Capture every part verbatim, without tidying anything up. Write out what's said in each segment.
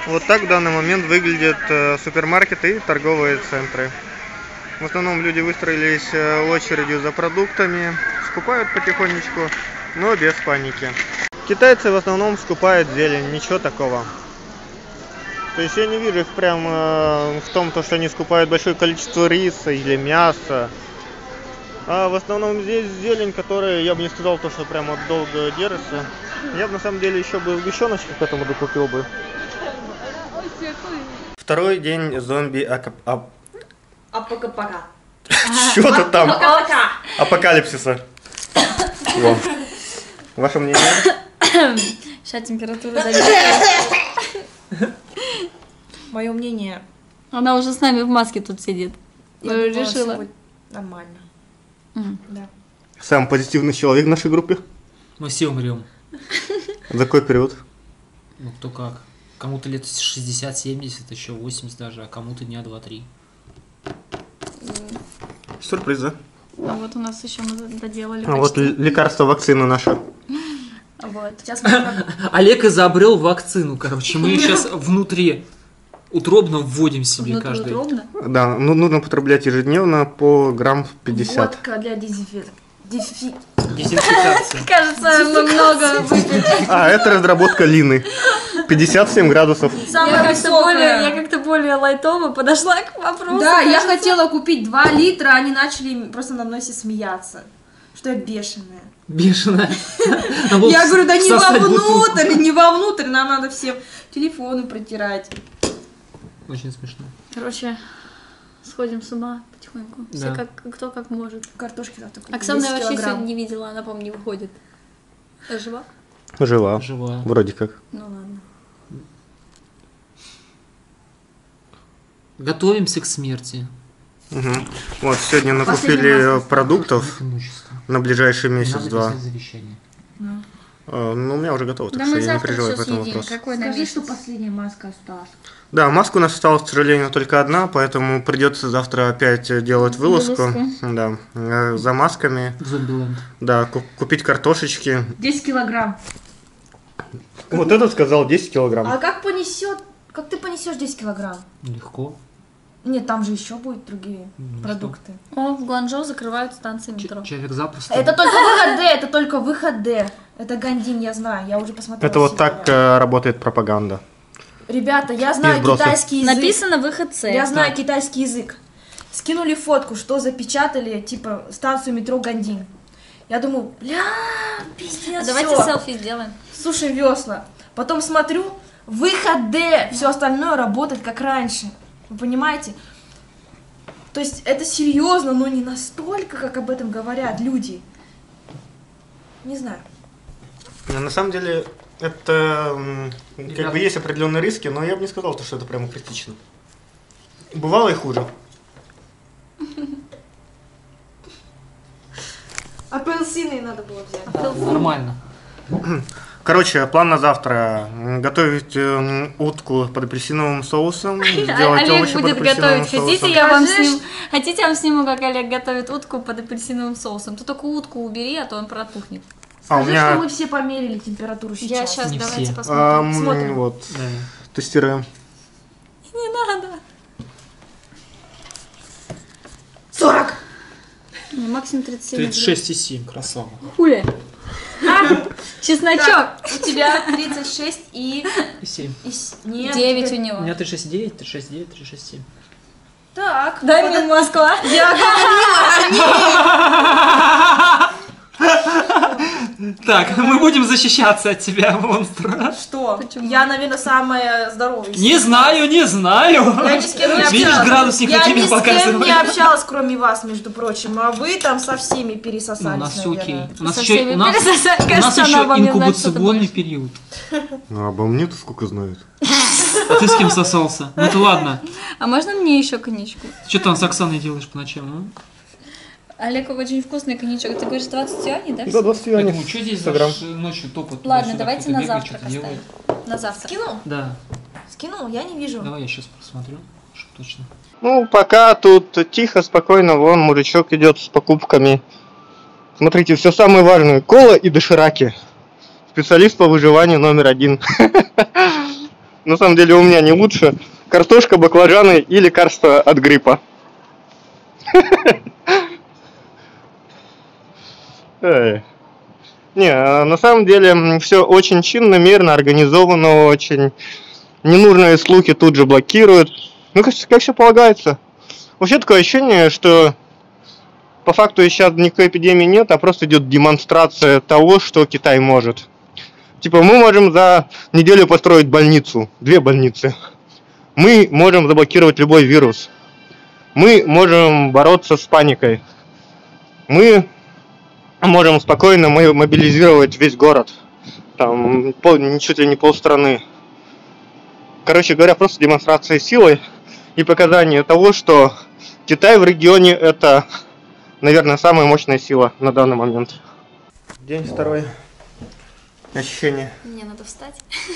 Вот так в данный момент выглядят э, супермаркеты и торговые центры. В основном люди выстроились э, очередью за продуктами, скупают потихонечку, но без паники. Китайцы в основном скупают зелень, ничего такого. То есть я не вижу их прям э, в том, то, что они скупают большое количество риса или мяса. А в основном здесь зелень, которая, я бы не сказал, то, что прям вот долго держится. Я бы на самом деле еще бы сгущеночки к этому докупил бы. Второй день зомби ап... Апокапака. Что-то там. Апокалипсиса. Во. Ваше мнение? Сейчас температура дойдет. Мое мнение. Она уже с нами в маске тут сидит. Я Я думала, решила. всё будет нормально. Mm. Да. Самый позитивный человек в нашей группе. Мы все умрем. За какой период? Ну кто как. Кому-то лет шестьдесят-семьдесят, еще восемьдесят даже, а кому-то дня два-три. Сюрприз, да? А вот у нас еще мы доделали. А вот лекарство, вакцина наша. Вот. Сейчас мы... Олег изобрел вакцину, короче. Мы ее сейчас внутри утробно вводим себе каждый. Внутриутробно? Да, ну нужно употреблять ежедневно по грамм пятьдесят. Водка для дезинфекции. Дезинфи... Дезинфекция. Кажется, мы много выпили. А, это разработка Лины. пятьдесят семь градусов. Я Самая как-то более, я высокая. как-то более лайтово подошла к вопросу. Да, я кажется. хотела купить два литра, они начали просто на мной все смеяться. Что я бешеная. Бешеная. Я говорю, да не вовнутрь, не вовнутрь, нам надо всем телефоны протирать. Очень смешно. Короче, сходим с ума потихоньку. Все Да. как, кто как может. Картошки завтра купить. Оксана я десять вообще килограмм. сегодня не видела, она, по-моему, не выходит. А жива? Жила. Жива. Вроде как. Ну ладно. Готовимся к смерти. Угу. Вот, сегодня Последний накупили масло продуктов Имущество. на ближайший Надо месяц-два. писать завещание. А, Ну, у меня уже готово, так Да что мы я не завтра переживаю все по этому съедим. вопросу. Какой на Скажи, месяц? что последняя маска осталась. Да, маска у нас осталась, к сожалению, только одна, поэтому придется завтра опять делать вылазку. Вылазку. Да, э, за масками. Зомбиленд. Да, ку- купить картошечки. десять килограмм. Вот этот сказал десять килограмм. А как понесет, как ты понесешь десять килограмм? Легко. Нет, там же еще будут другие Ну, продукты. О, в Гуанчжоу закрывают станции Ч- метро. Человек запросто. Это только выход Д, это только выход Д. Это Гандин, я знаю, я уже посмотрела. Это вот все так видео. э, работает пропаганда. Ребята, я знаю сбросов. китайский язык. Написано выход С. Я знаю Так. китайский язык. Скинули фотку, что запечатали, типа, станцию метро Гандин. Я думаю, бля, пиздец, Давайте всё. селфи сделаем. Сушим весла. Потом смотрю, выход Д, все остальное работает как раньше. Вы понимаете? То есть это серьезно, но не настолько, как об этом говорят люди. Не знаю. Но на самом деле, это м, как Ребята. бы есть определенные риски, но я бы не сказал, что это прямо критично. Бывало и хуже. Апельсины надо было взять. Нормально. Короче, план на завтра. М, Готовить э, утку под апельсиновым соусом. Сделать Олег овощи под будет апельсиновым готовить. Хотите, соусом. я вам Скажи, сним... Хотите, я вам сниму, как Олег готовит утку под апельсиновым соусом? Ты только утку убери, а то он протухнет. А, у Скажи, меня... что мы все померили температуру сейчас. Я сейчас, Не давайте все. посмотрим. ам, Смотрим. вот, Да. тестируем. Не надо. сорок! Ну, максимум тридцать семь. тридцать шесть и семь, красава. Хули. Чесночок. Так, у тебя тридцать шесть и... И семь. и с- Нет, девять тебя- у У него. меня тридцать шесть и девять, тридцать шесть и девять, тридцать шесть и семь. Так, Дай вот мне Москва. я Так, мы будем защищаться от тебя, монстра. Что? Почему? Я, наверное, самая здоровая. Не знаю, не знаю. Я ни с кем не Видишь, общалась. градусник на Я тебе ни с кем показывает. не общалась, кроме вас, между прочим. А вы там со всеми Ну, пересосались, у нас все наверное. окей. У нас Со еще, всеми у нас, пересосали. у нас Кажется, еще она обо мне знает что-то инкубационный больше. период. Ну, обо мне-то сколько знают. А ты с кем сосался? Ну это ладно. А можно мне еще коньячку? Что там с Оксаной делаешь по ночам? Ну? Олег, очень вкусный коньячок. Ты говоришь двадцать юаней, да? Да, двадцать Я юаней. думаю, что здесь сто грамм. наш- ночью топот? Ладно, туда-сюда, давайте кто-то на бегает, завтрак что-то делает. оставим. На завтрак. Скинул? Да, Скинул? Я не вижу. давай я сейчас посмотрю, чтобы точно. Ну, пока тут тихо, спокойно, вон мужичок идет с покупками. Смотрите, все самое важное. Кола и дошираки. Специалист по выживанию номер один. На самом деле у меня не лучше. Картошка, баклажаны и лекарства от гриппа. Не, на самом деле все очень чинно, мирно, организовано очень. Ненужные слухи тут же блокируют. Ну, как, как все полагается. Вообще такое ощущение, что по факту сейчас никакой эпидемии нет, а просто идет демонстрация того, что Китай может. Типа мы можем за неделю построить больницу, две больницы. Мы можем заблокировать любой вирус. Мы можем бороться с паникой. Мы можем спокойно мобилизировать весь город. Там пол, чуть ли не полстраны. Короче говоря, просто демонстрация силы и показание того, что Китай в регионе это, наверное, самая мощная сила на данный момент. День второй. Ощущения. Мне надо встать.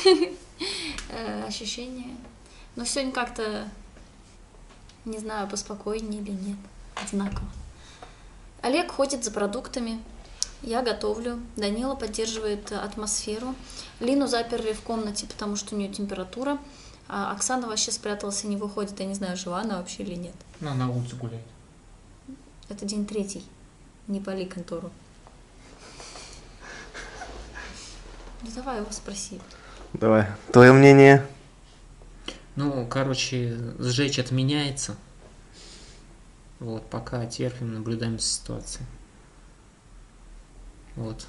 Ощущения. Но сегодня как-то, не знаю, поспокойнее или нет. Одинаково. Олег ходит за продуктами. Я готовлю. Данила поддерживает атмосферу. Лину заперли в комнате, потому что у нее температура. А Оксана вообще спряталась и не выходит. Я не знаю, жива она вообще или нет. Ну, на улице гуляет. Это день третий. Не пали контору. Ну давай его спроси. Давай. Твое мнение? Ну, короче, сжечь отменяется. Вот, пока терпим, наблюдаем за ситуацией. Вот.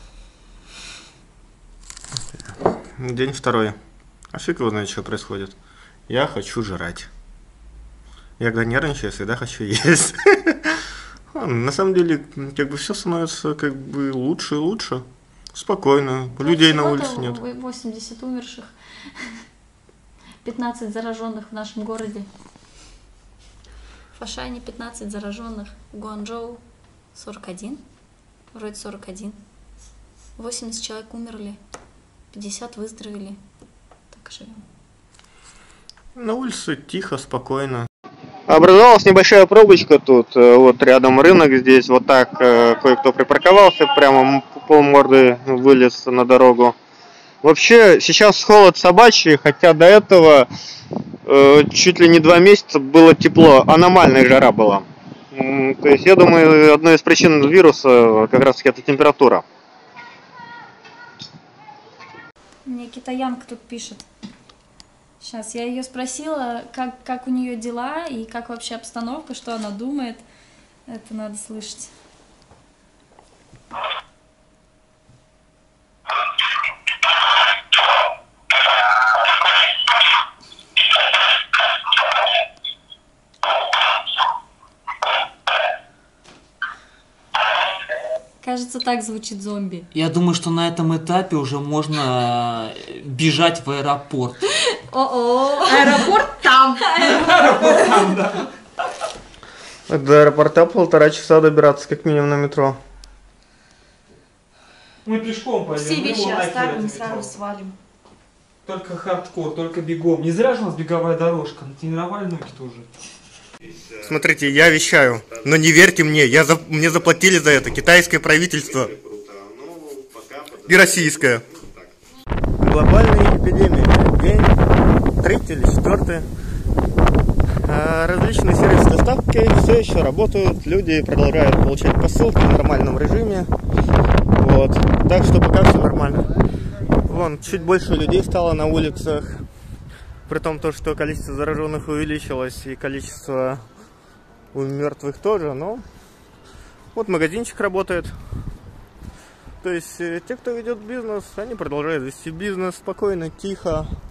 День второй. А фиг его знает, что происходит. Я хочу жрать. Я когда нервничаю, всегда хочу есть. На самом деле, как бы все становится как бы лучше и лучше. Спокойно. Людей на улице нет. восемьдесят умерших. пятнадцать зараженных в нашем городе. В Фошане пятнадцать зараженных. В Гуанчжоу сорок один. Вроде сорок один. восемьдесят человек умерли. пятьдесят выздоровели. Так живем. На улице тихо, спокойно. Образовалась небольшая пробочка тут, вот рядом рынок здесь, вот так кое-кто припарковался, прямо полморды вылез на дорогу. Вообще сейчас холод собачий, хотя до этого э, чуть ли не два месяца было тепло, аномальная жара была. То есть я думаю, одной из причин вируса как раз таки это температура. Мне китаянка тут пишет. Сейчас, я ее спросила, как, как у нее дела и как вообще обстановка, что она думает. Это надо слышать. Кажется, так звучит зомби. Я думаю, что на этом этапе уже можно бежать в аэропорт. О-о! Аэропорт там! До аэропорта полтора часа добираться как минимум на метро. Мы пешком пойдем. Все вещи оставим и сразу свалим. Только хардкор, только бегом. Не зря же у нас беговая дорожка. Натренировали ноги тоже. Смотрите, я вещаю, но не верьте мне, я за... мне заплатили за это китайское правительство и российское. Глобальная эпидемия. День третий или четвертый. Различные сервисы доставки все еще работают, люди продолжают получать посылки в нормальном режиме. Вот. Так что пока все нормально. Вон, чуть больше людей стало на улицах. При том, то, что количество зараженных увеличилось и количество мертвых тоже, но вот магазинчик работает. То есть те, кто ведет бизнес, они продолжают вести бизнес спокойно, тихо.